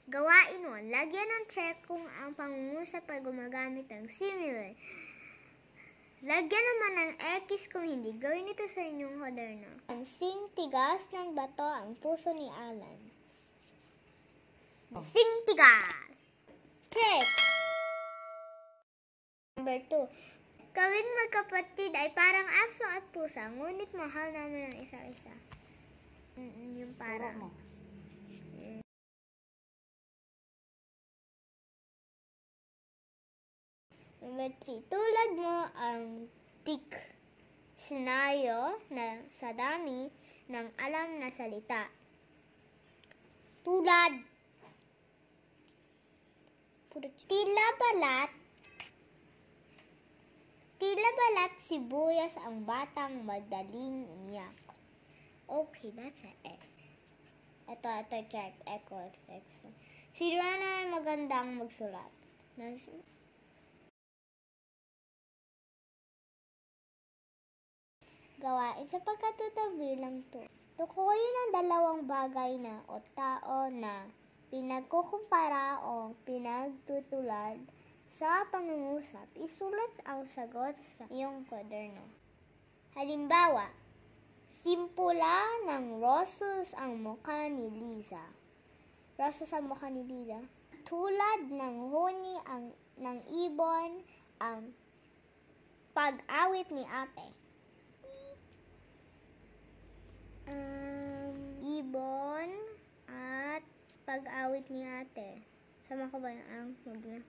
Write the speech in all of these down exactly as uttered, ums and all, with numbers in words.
Gawain mo, lagyan ng check kung ang pangungusap ay gumagamit ng simile. Lagyan naman ng X kung hindi. Gawin ito sa inyong kwaderno. Sing tigas ng bato ang puso ni Alan. Sing tigas! Check! Number two. Kaming magkapatid ay parang aso at pusa, ngunit mahal namin ang isa-isa. Mm-mm, yung parang. Number three. Tulad mo ang dictionaryo na sa dami ng alam na salita. Tulad. Tila balat. Tila balat sibuyas ang batang madaling umiyak. Okay, that's it. Ito, ito, check. Echo, echo. Si Rana ay magandang magsulat. Gawain sa pagkatuto bilang to. Tukuyin ang dalawang bagay na o tao na pinagkukumpara o pinagtutulad sa pangungusap. Isulat ang sagot sa iyong kwaderno. Halimbawa, simpula ng roses ang mukha ni Liza. Roses ang mukha ni Liza. Tulad ng huni ang, ng ibon ang pag-awit ni ate. Um, ibon at pag-awit ni ate. Sama ko ba ang magna?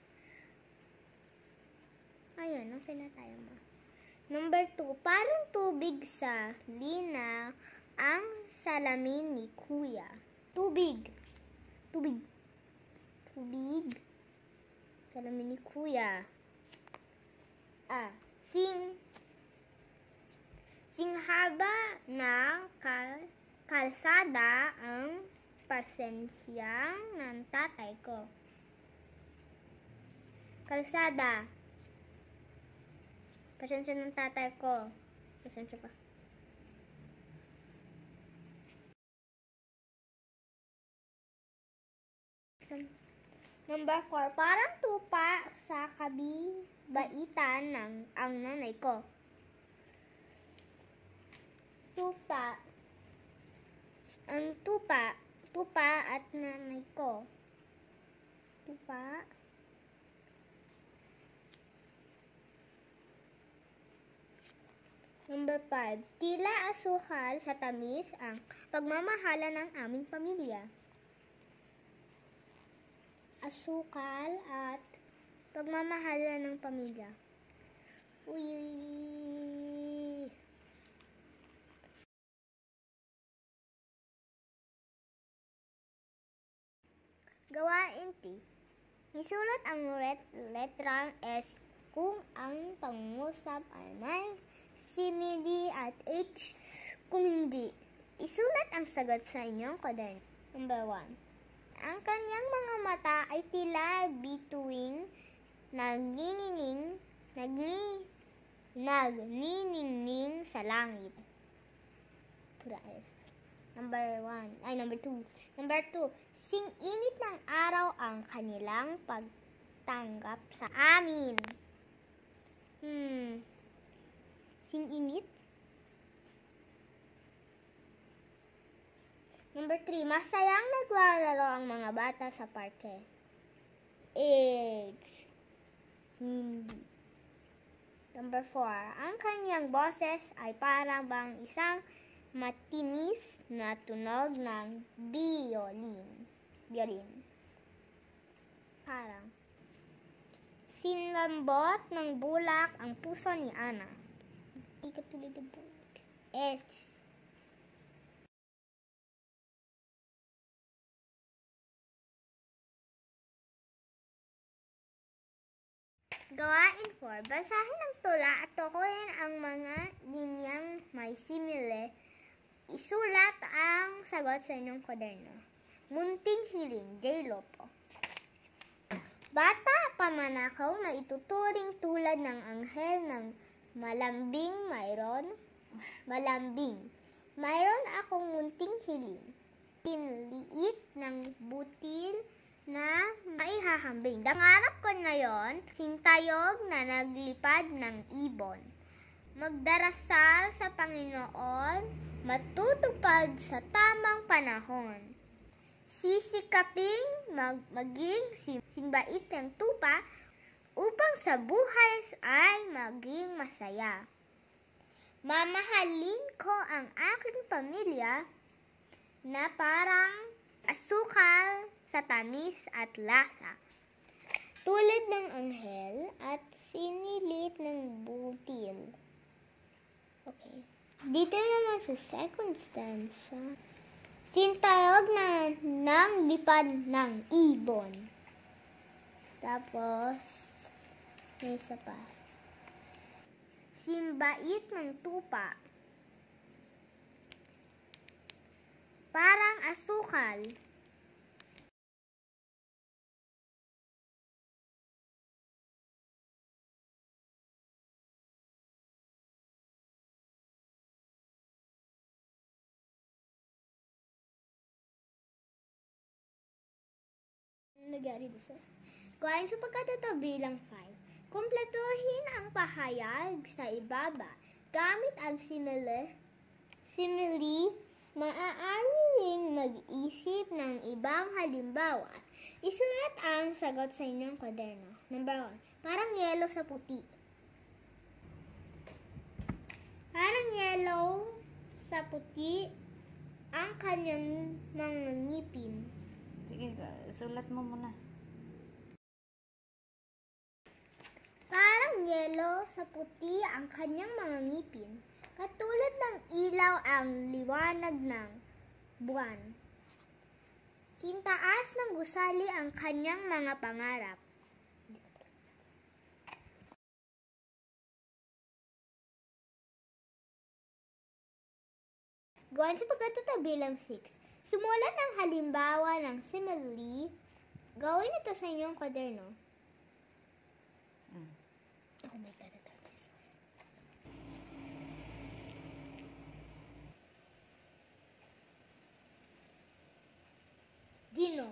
Ayun, okay na tayo mo. Number two, parang tubig sa lina ang salamin ni Kuya. Tubig. Tubig. Tubig. Salamin ni Kuya. Ah, sing Singhaba na kal kalsada ang pasensyang ng tatay ko. Kalsada. Pasensya ng tatay ko. Pasensya pa. Number four. Parang tupa sa kabibaitan ng ang nanay ko. Tupa. Ang tupa. Tupa at nanay ko. Tupa. Number five. Tila asukal sa tamis ang pagmamahala ng aming pamilya. Asukal at pagmamahala ng pamilya. Uy. Gawain T. Isulat ang let letrang S kung ang pangungusap ay may simile at H kung hindi. Isulat ang sagot sa inyong kwaderno. Number one. Ang kanyang mga mata ay tila bituing nagniningning nagni nagniningning sa langit. Pura S. Number one. Ay, number two. Number two. Sing-init ng araw ang kanilang pagtanggap sa amin. Hmm. Sing-init? Number three. Masayang naglalaro ang mga bata sa parke. Age. Hindi. Number four. Ang kanyang boses ay parang bang isang matinis na tunog ng violin. Violin. Parang. Sinlambot ng bulak ang puso ni Ana. Hindi katulad ng bulak. S. Gawain four. Basahin ang tula at tukuyin ang mga linyang may simile. Isulat ang sagot sa inyong kwaderno. Munting hiling, J. Lopo. Bata pamanakaw na ituturing tulad ng anghel ng malambing mayroon. Malambing. Mayroon akong munting hiling. Liit ng butil na maihahambing. Pangarap ko ngayon, sintayog na naglipad ng ibon. Magdarasal sa Panginoon, matutupad sa tamang panahon. Sisikaping mag maging simbait ng tupa upang sa buhay ay maging masaya. Mamahalin ko ang aking pamilya na parang asukal sa tamis at lasa. Tulad ng anghel at sinilit ng butil. Okay. Dito naman sa second stanza, sintayog na ng lipad ng ibon. Tapos, may isa pa. Simbait ng tupa. Parang asukal. Nagyari dito. Kuhain sa pagkatatabi bilang five. Kumpletuhin ang pahayag sa ibaba gamit ang simile. Simile, maaari ring mag-isip ng ibang halimbawa. Isulat ang sagot sa inyong kwaderno. Number one, parang yelo sa puti. Parang yelo sa puti ang kanyang mga ngipin. Sige, sulat mo muna. Parang yelo sa puti ang kanyang mga ngipin. Katulad ng ilaw ang liwanag ng buwan. Sintaas ng gusali ang kanyang mga pangarap. Gawin sa pagkatatabi bilang six. Sumulat ang halimbawa ng simile. Gawin ito sa inyong kwaderno. Mm. Oh my God. Dino.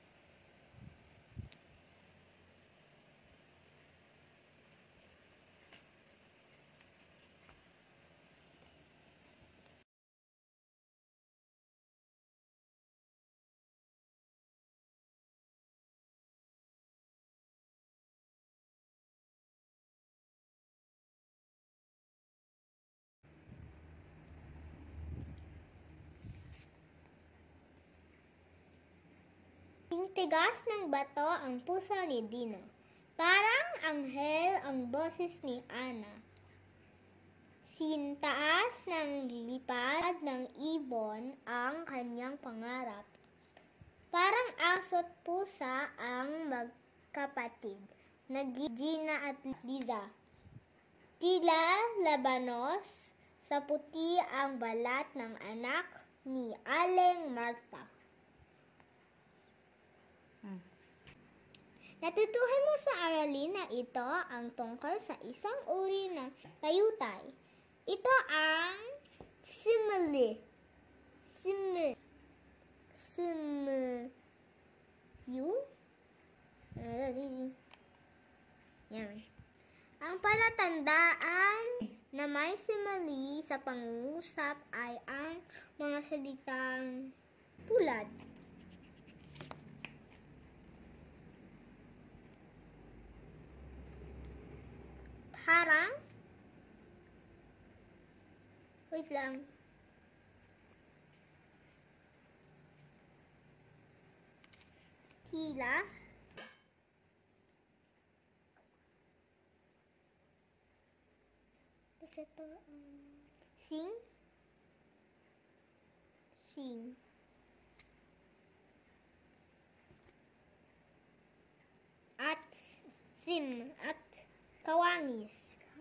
Tigas ng bato ang puso ni Dino. Parang anghel ang boses ni Ana. Sintaas ng lipad ng ibon ang kanyang pangarap. Parang aso't pusa ang magkapatid na Gina at Liza. Tila labanos sa puti ang balat ng anak ni Aling Marta. Hmm. Natutuhan mo sa aralin na ito ang tungkol sa isang uri ng tayutay. Ito ang simile. Simile. Simile. You? Yan. Ang palatandaan na may simile sa pangungusap ay ang mga salitang tulad. Parang, wait lang, tila, ito, um, sing, sing, at, sim, at, kawangis.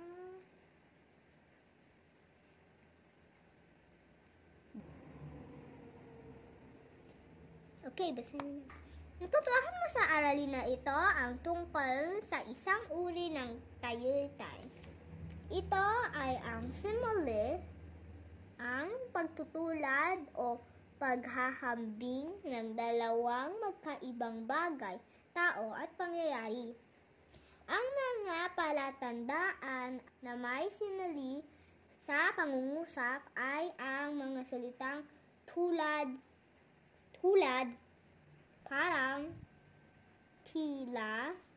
Okay, basahin na. Natutuhan mo sa aralin na ito ang tungkol sa isang uri ng tayutay. Ito ay ang simile, ang pagtutulad o paghahambing ng dalawang magkaibang bagay, tao at pangyayari. Ang mga palatandaan na may sinali sa pangungusap ay ang mga salitang tulad, tulad, parang, tila,